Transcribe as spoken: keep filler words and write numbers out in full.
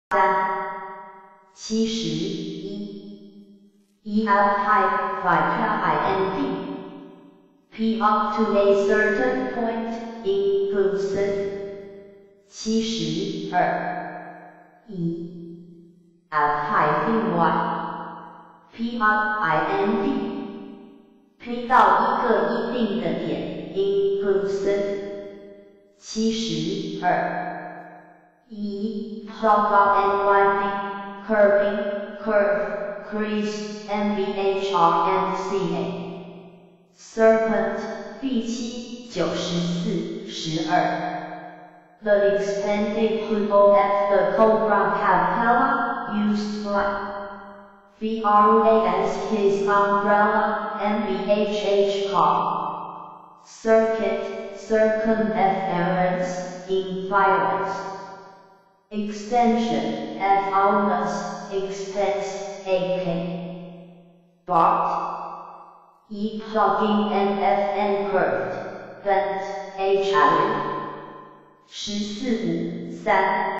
三七十一 E F high five P up to a certain point inclusive 七十二 E F high Y P up ind P 到一个一定的点 inclusive 七十二 E plug up and winding curving curve crease M V H R and C A serpent B 七九十四十二 The expanded hood of the Cobra Capella used by V R A as his umbrella M V H H car circuit circumference inference extension F almost extends A K Bart E plugging and F N curved bent H I 十四五三